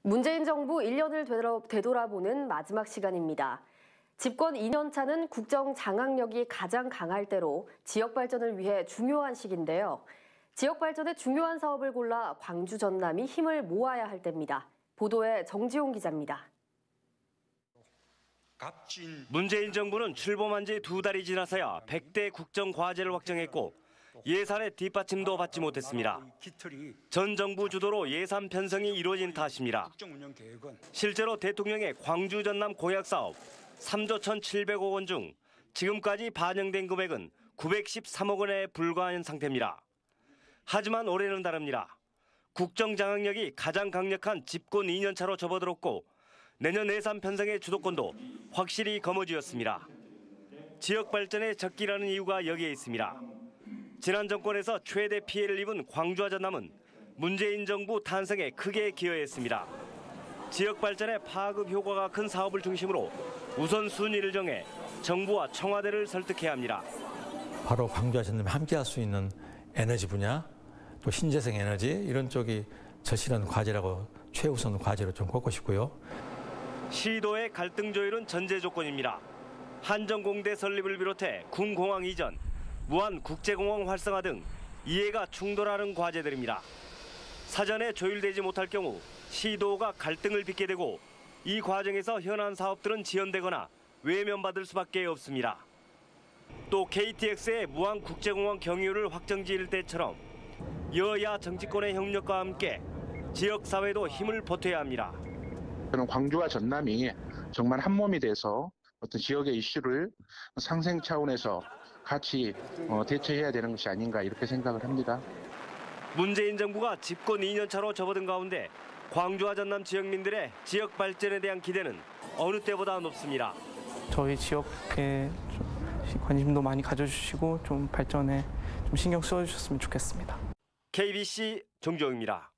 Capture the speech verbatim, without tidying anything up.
문재인 정부 일 년을 되돌아보는 마지막 시간입니다. 집권 이 년 차는 국정 장악력이 가장 강할 때로 지역 발전을 위해 중요한 시기인데요. 지역 발전에 중요한 사업을 골라 광주 전남이 힘을 모아야 할 때입니다. 보도에 정지용 기자입니다. 문재인 정부는 출범한 지 두 달이 지나서야 백 대 국정 과제를 확정했고 예산의 뒷받침도 받지 못했습니다. 전 정부 주도로 예산 편성이 이루어진 탓입니다. 실제로 대통령의 광주 전남 공약 사업 삼조 천칠백억 원 중 지금까지 반영된 금액은 구백십삼억 원에 불과한 상태입니다. 하지만 올해는 다릅니다. 국정 장악력이 가장 강력한 집권 이 년 차로 접어들었고 내년 예산 편성의 주도권도 확실히 거머쥐었습니다. 지역 발전에 적기라는 이유가 여기에 있습니다. 지난 정권에서 최대 피해를 입은 광주와 전남은 문재인 정부 탄생에 크게 기여했습니다. 지역 발전에 파급 효과가 큰 사업을 중심으로 우선순위를 정해 정부와 청와대를 설득해야 합니다. 바로 광주와 전남이 함께할 수 있는 에너지 분야, 또 신재생 에너지 이런 쪽이 절실한 과제라고 최우선 과제로 좀 꼽고 싶고요. 시도의 갈등 조율은 전제 조건입니다. 한정공대 설립을 비롯해 군공항 이전, 무한 국제공항 활성화 등 이해가 충돌하는 과제들입니다. 사전에 조율되지 못할 경우 시도가 갈등을 빚게 되고 이 과정에서 현안 사업들은 지연되거나 외면받을 수밖에 없습니다. 또 케이티엑스의 무한 국제공항 경유를 확정지을 때처럼 여야 정치권의 협력과 함께 지역사회도 힘을 보태야 합니다. 저는 광주와 전남이 정말 한 몸이 돼서 어떤 지역의 이슈를 상생 차원에서 같이 대처해야 되는 것이 아닌가 이렇게 생각을 합니다. 문재인 정부가 집권 이 년 차로 접어든 가운데 광주와 전남 지역민들의 지역 발전에 대한 기대는 어느 때보다 높습니다. 저희 지역에 관심도 많이 가져주시고 좀 발전에 좀 신경 써주셨으면 좋겠습니다. 케이비씨 정주영입니다.